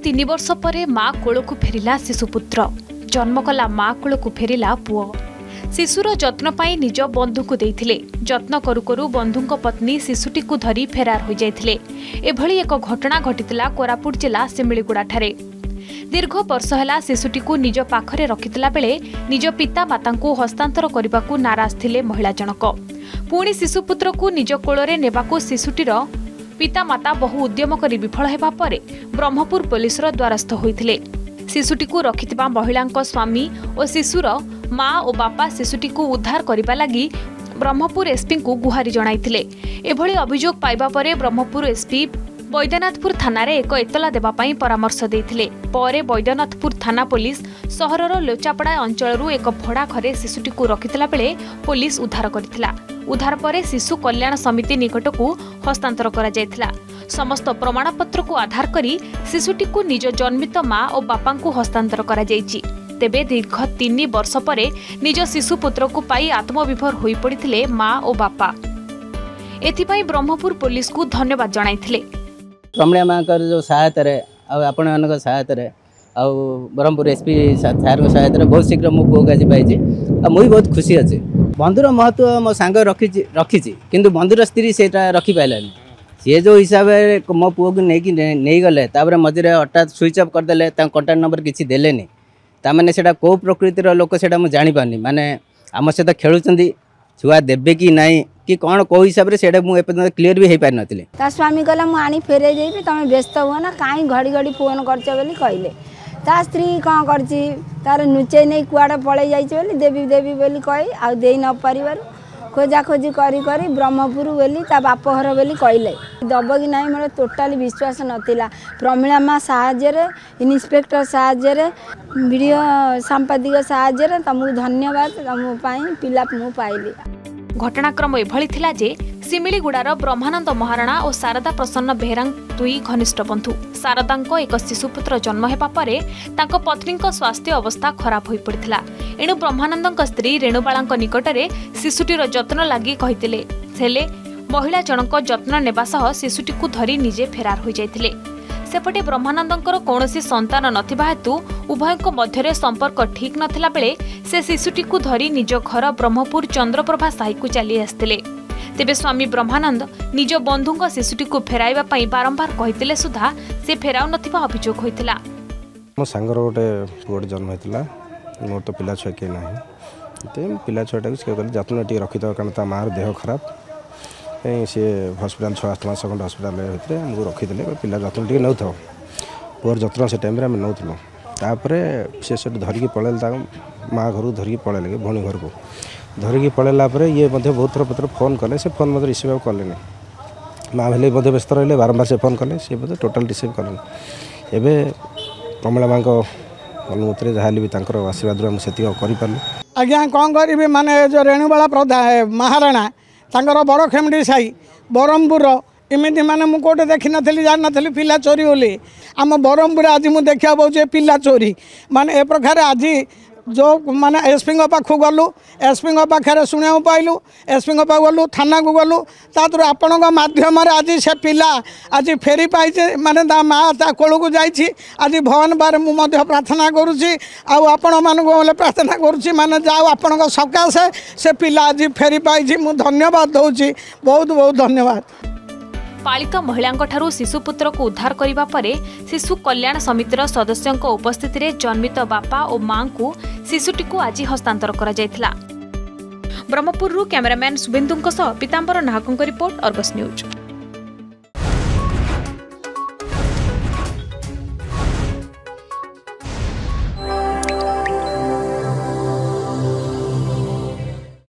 3 वर्ष पर माँ कोल को फेरिला शिशुपुत्र जन्म कला माँ कोल को फेरिला पुओ शिशुर जत्न पाई निज बंधु को देइथिले जत्न करू करू बंधुक पत्नी शिशुटी को धरी फेरार हो जाइथिले। एभली एक घटना घटितला कोरापुट जिला सिमिलीगुड़ा ठारे। दीर्घ वर्ष है शिशुटी को निज पाखरे रखितला बेले निज पिता माता को हस्तांतर करने को नाराज थिले महिला जनक। पुणी शिशुपुत्र को निज कोଳରେ नेबाकू शिशुटीर पिता माता बहु उद्यम करी विफल हेबा परे ब्रह्मपुर पुलिस द्वारस्थ होइथिले। शिशुटी को रखिथिबा महिलांक स्वामी और शिशुर माँ और बापा शिशुटी को उद्धार करने लगी ब्रह्मपुर एसपी को गुहारी जणाइथिले। एभली अभियोग पाइबा परे ब्रह्मपुर एसपी बैद्यनाथपुर थाना रे एक एतला देबा पई परामर्श देथिले। परे बैद्यनाथपुर थाना पुलिस सहरर लोचापड़ा अंचलरू एक भड़ा घरे शिशुटी को रखितला बेले पुलिस उद्धार करथिला। उद्धार परे शिशु कल्याण समिति निकट को हस्तांतर करा जायथिला। समस्त प्रमाणपत्र को आधार करी शिशुटी को निज जन्मित माँ और बापा को हस्तांतर करा जायछि। तेबे दीर्घ 3 वर्ष पर निज शिशुपुत्र को पाई आत्मविभोर होई पड़िथिले माँ और बापा। एथिपाई ब्रह्मपुर पुलिस को धन्यवाद जणाइथिले। रमणिया माँ जो सहायता आपण मान सहायता ब्रह्मपुर एसपी सार सहायता बहुत शीघ्र मो पुओ आज पाई मुझे बहुत खुशी अच्छे। बंधुर महत्व मो सांग रखी किंतु बंधुर स्त्री से रखिपारानी सी जो हिसाब से मो पुओ को नहीं गले मझे हठात स्विच अफ करदे कंटाक्ट नंबर किसी देले ताने से कौ प्रकृतिर लोक से जापानी माने आम सहित खेलुंट छुआ देवे कि नाई कि कौन कौ हिसाब से मुझे क्लीयर भी हो पार नी। ता स्वामी कहला मु आनी फेरे देबी तुम व्यस्त हुआ ना कहीं घड़ी घड़ी फोन करछ बोली कहले। ता स्त्री कौन करची तार नुचे नहीं कुआड़े पड़े जाइए देवी देवी बोली कही आ दे न पार खोजा खोजी करी करी ब्रह्मपुर बोली ता बापघर बोली कहले दब कि ना मोर टोटाली विश्वास नथिला। प्रमिला माँ साहाଯ୍य इन्स्पेक्टर साहाଯ୍य वीडियो सांपादिक साहाଯ୍य तुमको धन्यवाद तुम पिला मु पाइली। घटनाक्रम एभली थिला जे सिमिलीगुड़ार ब्रह्मानंद महाराणा और शारदा प्रसन्न बेहरा दुई घनिष्ठ बंधु। शारदा एक शिशुपुत्र जन्म हेबा परे तांको पत्नी स्वास्थ्य अवस्था खराब होई पड़िथिला। एणु ब्रह्मानंद स्त्री रेणुबाला निकटरे शिशुटीर जत्न लगी कहिथिले। हेले महिला जनक जत्न नेबा सह शिशुटी को धरी निजे फेरार हो जाइथिले। सेपटे ब्रह्मानंदंकर कौनसी संतान नथिबा हेतु उभयक मध्यरे संपर्क ठीक नथिला बेले से शिशुटी को धरी निज घर ब्रह्मपुर चंद्रप्रभा साही को चली आसतिले। तेबे स्वामी ब्रह्मानंद निज बंधुक शिशुटी को फेराइबा पई बारंबार कहितिले सुधा से फेराउ नथिबा अभियोग होइतिला। मो सांगर गोटे जन्म होइतिला मोर तो पिला छुआ के नाही ते पिला छुआटा को जत्न टी रखि दो कारण ता मार देह खराब सी हस्पिटाल 6 मास खंड हस्पिटाल होते आमको रखीदे पिला जत्न टी नौ पुअर जत्न से टाइम नौ से धरिकी पलैला माँ घर धरिकी पलैले भौणी घर को धरिकी पलैला ये बहुत थर पत्र फोन कले से फोन मत रिसीव कले माँ भले व्यस्त रही बारंबार से फोन कले सी टोटाल रिसीव कले एवं कमला माँ अनुमति जहाँ भी आशीर्वाद मुझे करें। आज्ञा कौन करी माने जो रेणुबाला प्रधान महाराणा तांकर बड़ खेमडी साई ब्रह्मपुर इमिति माने मु कोटे देखी नथली जान नथली पिला चोरी होली आम ब्रह्मपुर आज मु देखा पाऊे पिला चोरी माने ए प्रकार आज जो माने एसपी पाखु गलु एसपी पाखे शुणा पाइलु एसपी पाख गलु थाना को गलु तार आपण मध्यम आज से पिला आज फेरी पाई माने ता माँ ता कोल को जाइए आज भगवान बारे मुझे प्रार्थना करुँची आपण मानक प्रार्थना करुँची माने जाओ आपण सकाशे से पिला आज फेरी पाई मु धन्यवाद दूची बहुत बहुत धन्यवाद। पालित महिलांठारू शिशुपुत्र को उद्धार करने परे शिशु कल्याण समितिर सदस्यों उपस्थिति रे जन्मित बापा और मां को शिशुटी को आज हस्तांतर करा जायथिला। ब्रह्मपुररू कैमरामैन शुभेन्दुंक सह पीतांबर नाहकंक रिपोर्ट अर्गस न्यूज।